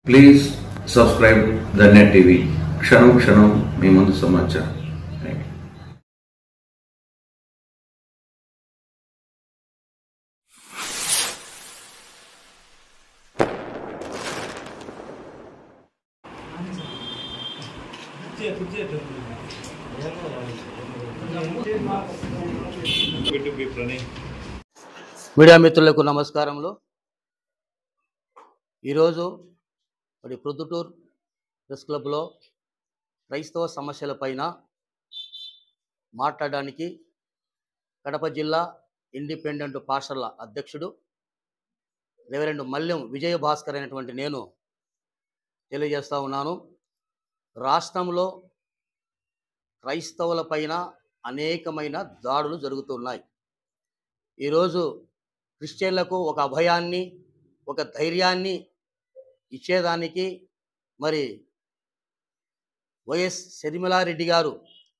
Please subscribe the Net TV. క్షణం క్షణం మీ ముందు సమాచారం. మీడియా మిత్రులకు నమస్కారములు. ఈరోజు మరి ప్రొద్దుటూరు ప్రెస్ క్లబ్లో క్రైస్తవ సమస్యలపైన మాట్లాడడానికి కడప జిల్లా ఇండిపెండెంట్ పాస్టర్ల అధ్యక్షుడు రెవరెండ్ మల్యం విజయభాస్కర్ అయినటువంటి నేను తెలియజేస్తూ ఉన్నాను. రాష్ట్రంలో క్రైస్తవులపైన అనేకమైన దాడులు జరుగుతున్నాయి. ఈరోజు క్రిస్టియన్లకు ఒక అభయాన్ని, ఒక ధైర్యాన్ని ఇచ్చేదానికి మరి వైఎస్ షర్మిలారెడ్డి గారు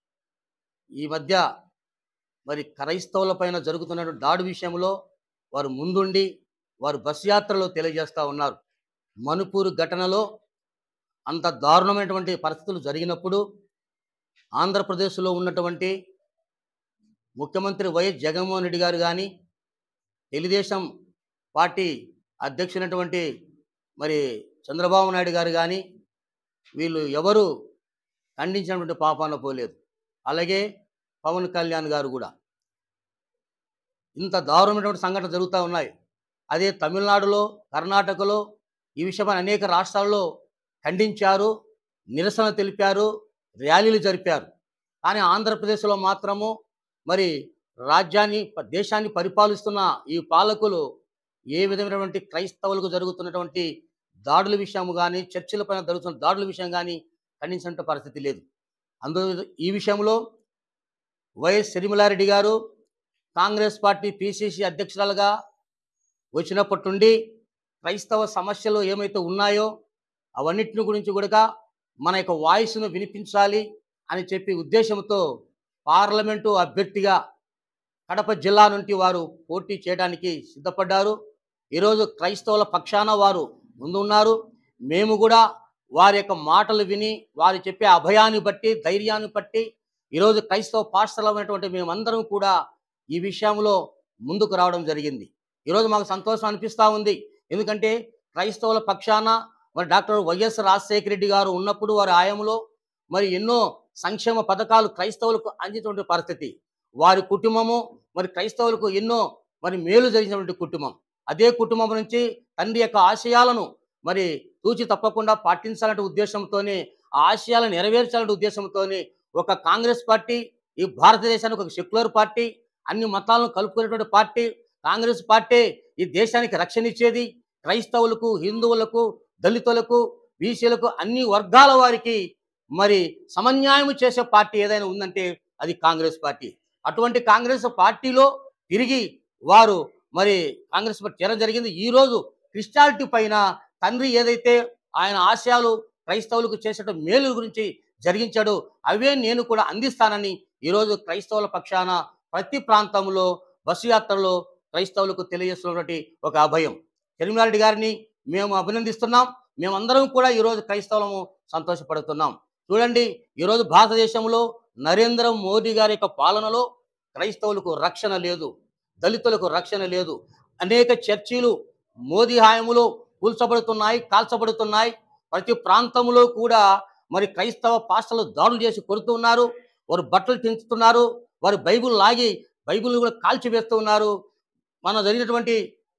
ఈ మధ్య మరి క్రైస్తవులపైన జరుగుతున్న దాడి విషయంలో వారు ముందుండి వారు బస్ యాత్రలో తెలియజేస్తూ ఉన్నారు. మణిపూర్ ఘటనలో అంత దారుణమైనటువంటి పరిస్థితులు జరిగినప్పుడు ఆంధ్రప్రదేశ్లో ఉన్నటువంటి ముఖ్యమంత్రి వైఎస్ జగన్మోహన్ రెడ్డి గారు కానీ, తెలుగుదేశం పార్టీ అధ్యక్షునటువంటి మరి చంద్రబాబు నాయుడు గారు కానీ వీళ్ళు ఎవరు ఖండించినటువంటి పాపాన పోలేదు. అలాగే పవన్ కళ్యాణ్ గారు కూడా. ఇంత దారుణమైనటువంటి సంఘటనలు జరుగుతూ ఉన్నాయి. అదే తమిళనాడులో, కర్ణాటకలో ఈ విషయమై అనేక రాష్ట్రాల్లో ఖండించారు, నిరసన తెలిపారు, ర్యాలీలు జరిపారు. కానీ ఆంధ్రప్రదేశ్లో మాత్రము మరి రాజ్యాన్ని, దేశాన్ని పరిపాలిస్తున్న ఈ పాలకులు ఏ విధమైనటువంటి క్రైస్తవులకు జరుగుతున్నటువంటి దాడుల విషయం కానీ, చర్చిలపైన జరుగుతున్న దాడుల విషయం కానీ ఖండించిన పరిస్థితి లేదు. అందులో ఈ విషయంలో వైఎస్ షర్మిలారెడ్డి గారు కాంగ్రెస్ పార్టీ పిసిసి అధ్యక్షురాలుగా వచ్చినప్పటి నుండి క్రైస్తవ సమస్యలు ఏమైతే ఉన్నాయో అవన్నిటిని గురించి కూడా మన యొక్క వాయిస్ను వినిపించాలి అని చెప్పి ఉద్దేశంతో పార్లమెంటు అభ్యర్థిగా కడప జిల్లా నుండి వారు పోటీ చేయడానికి సిద్ధపడ్డారు. ఈరోజు క్రైస్తవుల పక్షాన వారు ముందున్నారు. మేము కూడా వారి యొక్క మాటలు విని వారు చెప్పే అభయాన్ని బట్టి, ధైర్యాన్ని బట్టి ఈరోజు క్రైస్తవ పాస్టర్లమైనటువంటి మేమందరం కూడా ఈ విషయంలో ముందుకు రావడం జరిగింది. ఈరోజు మాకు సంతోషం అనిపిస్తూ ఉంది. ఎందుకంటే క్రైస్తవుల పక్షాన మరి డాక్టర్ వైఎస్ రాజశేఖర రెడ్డి గారు ఉన్నప్పుడు వారి హయాంలో మరి ఎన్నో సంక్షేమ పథకాలు క్రైస్తవులకు అందించినటువంటి పరిస్థితి. వారి కుటుంబము మరి క్రైస్తవులకు ఎన్నో మరి మేలు జరిగినటువంటి కుటుంబం. అదే కుటుంబం నుంచి తండ్రి యొక్క ఆశయాలను మరి తూచి తప్పకుండా పాటించాలనే ఉద్దేశంతోనే, ఆ ఆశయాలను నెరవేర్చాలనే ఉద్దేశంతోనే ఒక కాంగ్రెస్ పార్టీ, ఈ భారతదేశానికి ఒక సెక్యులర్ పార్టీ, అన్ని మతాలను కలుపుకునేటువంటి పార్టీ కాంగ్రెస్ పార్టీ ఈ దేశానికి రక్షణ ఇచ్చేది. క్రైస్తవులకు, హిందువులకు, దళితులకు, బీసీలకు, అన్ని వర్గాల వారికి మరి సమన్యాయం చేసే పార్టీ ఏదైనా ఉందంటే అది కాంగ్రెస్ పార్టీ. అటువంటి కాంగ్రెస్ పార్టీలో తిరిగి వారు మరి కాంగ్రెస్ పార్టీ చేరడం జరిగింది. ఈరోజు క్రిస్టియానిటీ పైన తండ్రి ఏదైతే ఆయన ఆశయాలు క్రైస్తవులకు చేసేట మేలు గురించి జరిగించాడో అవే నేను కూడా అందిస్తానని ఈరోజు క్రైస్తవుల పక్షాన ప్రతి ప్రాంతంలో బస్సు యాత్రలో క్రైస్తవులకు తెలియజేస్తున్నటువంటి ఒక అభయం. షర్మిలారెడ్డి గారిని మేము అభినందిస్తున్నాం. మేమందరం కూడా ఈరోజు క్రైస్తవులము సంతోషపడుతున్నాం. చూడండి, ఈరోజు భారతదేశంలో నరేంద్ర మోదీ గారి యొక్క పాలనలో క్రైస్తవులకు రక్షణ లేదు, దళితులకు రక్షణ లేదు. అనేక చర్చీలు మోదీ హయాంలో కూల్చబడుతున్నాయి, కాల్చబడుతున్నాయి. ప్రతి ప్రాంతంలో కూడా మరి క్రైస్తవ పాస్టర్లు దాడులు చేసి కొడుతున్నారు, వారు బట్టలు తెంచుతున్నారు, వారి బైబిల్ లాగి బైబిల్ని కూడా కాల్చివేస్తూ ఉన్నారు. మన జరిగినటువంటి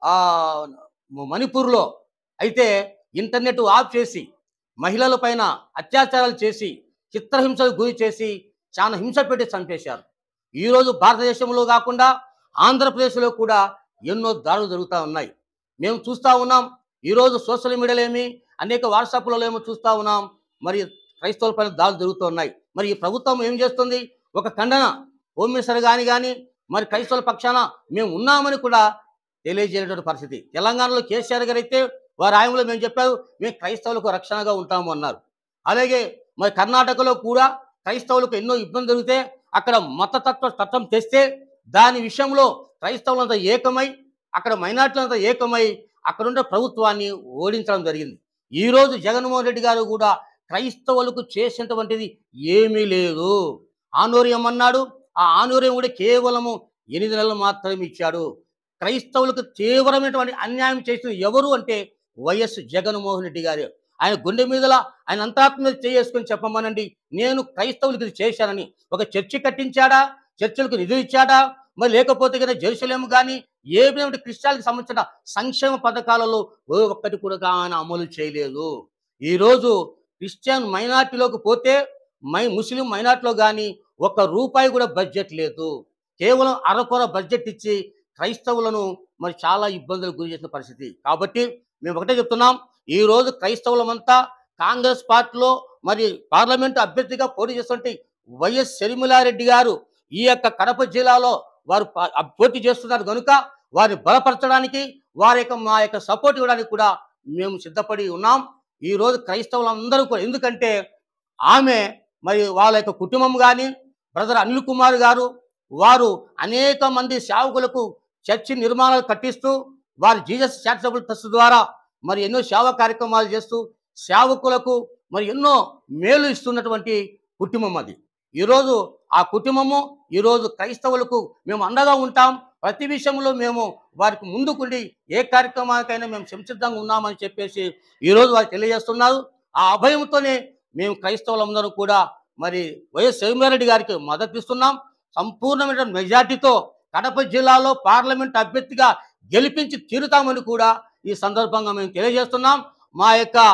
మణిపూర్లో అయితే ఇంటర్నెట్ ఆఫ్ చేసి మహిళల పైన అత్యాచారాలు చేసి చిత్రహింసకు గురి చేసి చాలా హింస పెట్టి చంపేశారు. ఈరోజు భారతదేశంలో కాకుండా ఆంధ్రప్రదేశ్లో కూడా ఎన్నో దాడులు జరుగుతూ ఉన్నాయి. మేము చూస్తూ ఉన్నాం. ఈరోజు సోషల్ మీడియాలో ఏమి, అనేక వాట్సాప్లలో ఏమో చూస్తూ ఉన్నాం. మరి క్రైస్తవుల పైన దాడులు జరుగుతూ ఉన్నాయి. మరి ఈ ప్రభుత్వం ఏం చేస్తుంది? ఒక ఖండన హోమ్ మినిస్టర్ కానీ మరి క్రైస్తవుల పక్షాన మేము ఉన్నామని కూడా తెలియజేయనటువంటి పరిస్థితి. తెలంగాణలో కేసీఆర్ గారు అయితే వారి హయాంలో మేము చెప్పారు, మేము క్రైస్తవులకు రక్షణగా ఉంటాము అన్నారు. అలాగే మరి కర్ణాటకలో కూడా క్రైస్తవులకు ఎన్నో ఇబ్బందులు జరిగితే అక్కడ మతతత్వ చట్టం తెస్తే దాని విషయంలో క్రైస్తవులంతా ఏకమై, అక్కడ మైనార్టీలంతా ఏకమై అక్కడుండే ప్రభుత్వాన్ని ఓడించడం జరిగింది. ఈరోజు జగన్మోహన్ రెడ్డి గారు కూడా క్రైస్తవులకు చేసినటువంటిది ఏమీ లేదు. ఆనూర్యం అన్నాడు. ఆ ఆనూర్యం కూడా కేవలము 8 నెలలు మాత్రమే ఇచ్చాడు. క్రైస్తవులకు తీవ్రమైనటువంటి అన్యాయం చేసిన ఎవరు అంటే వైఎస్ జగన్మోహన్ రెడ్డి గారు. ఆయన గుండె మీదల ఆయన అంతరాత్మ మీద చేసుకొని చెప్పమనండి, నేను క్రైస్తవులకు ఇది చేశానని. ఒక చర్చి కట్టించాడా? చర్చిలకు నిధులు ఇచ్చాడా? మరి లేకపోతే కనుక జెరూసలేం కానీ ఏమైనా క్రిస్టియన్లకు సంబంధించిన సంక్షేమ పథకాలలో ఒక్కటి కూడా ఆయన అమలు చేయలేదు. ఈరోజు క్రిస్టియన్ మైనార్టీలోకి పోతే ముస్లిం మైనార్టీలో కానీ ఒక్క రూపాయి కూడా బడ్జెట్ లేదు. కేవలం అరకొర బడ్జెట్ ఇచ్చి క్రైస్తవులను మరి చాలా ఇబ్బందులకు గురి చేసిన పరిస్థితి. కాబట్టి మేము ఒకటే చెప్తున్నాం, ఈరోజు క్రైస్తవులమంతా కాంగ్రెస్ పార్టీలో మరి పార్లమెంటు అభ్యర్థిగా పోటీ చేస్తుంటే వైఎస్ షర్మిలారెడ్డి గారు ఈ యొక్క కడప జిల్లాలో వారు పోటీ చేస్తున్నారు కనుక వారిని బలపరచడానికి మా యొక్క సపోర్ట్ ఇవ్వడానికి కూడా మేము సిద్ధపడి ఉన్నాం. ఈరోజు క్రైస్తవులందరూ కూడా, ఎందుకంటే ఆమె మరి వాళ్ళ యొక్క కుటుంబం కానీ బ్రదర్ అనిల్ కుమార్ గారు వారు అనేక మంది సేవకులకు చర్చి నిర్మాణాలు కట్టిస్తూ వారి జీసస్ చారిటబుల్ ట్రస్ట్ ద్వారా మరి ఎన్నో సేవా కార్యక్రమాలు చేస్తూ సేవకులకు మరి ఎన్నో మేలు ఇస్తున్నటువంటి కుటుంబం అది. ఈరోజు ఆ కుటుంబము ఈరోజు క్రైస్తవులకు మేము అండగా ఉంటాం. ప్రతి విషయంలో మేము వారికి ముందుకుండి ఏ కార్యక్రమానికైనా మేము సంసిద్ధంగా ఉన్నామని చెప్పేసి ఈరోజు వారు తెలియజేస్తున్నారు. ఆ అభయంతోనే మేము క్రైస్తవులందరూ కూడా మరి వైఎస్ షర్మిలారెడ్డి గారికి మద్దతు ఇస్తున్నాం. సంపూర్ణమైన మెజార్టీతో కడప జిల్లాలో పార్లమెంట్ అభ్యర్థిగా గెలిపించి తీరుతామని కూడా ఈ సందర్భంగా మేము తెలియజేస్తున్నాం. మా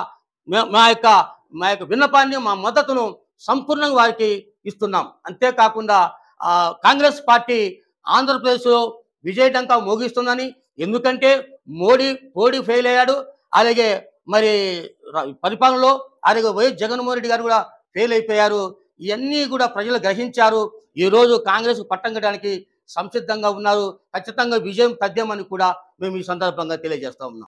యొక్క విన్నపాన్ని, మా మద్దతును సంపూర్ణంగా వారికి ఇస్తున్నాం. అంతేకాకుండా కాంగ్రెస్ పార్టీ ఆంధ్రప్రదేశ్లో విజయడంకా మోగిస్తుందని, ఎందుకంటే మోడీ ఫెయిల్ అయ్యాడు, అలాగే మరి పరిపాలనలో అలాగే వైఎస్ జగన్మోహన్ రెడ్డి గారు కూడా ఫెయిల్ అయిపోయారు. ఇవన్నీ కూడా ప్రజలు గ్రహించారు. ఈరోజు కాంగ్రెస్ పట్టం కట్టడానికి సంసిద్ధంగా ఉన్నారు. ఖచ్చితంగా విజయం తథ్యమని కూడా మేము ఈ సందర్భంగా తెలియజేస్తా ఉన్నాం.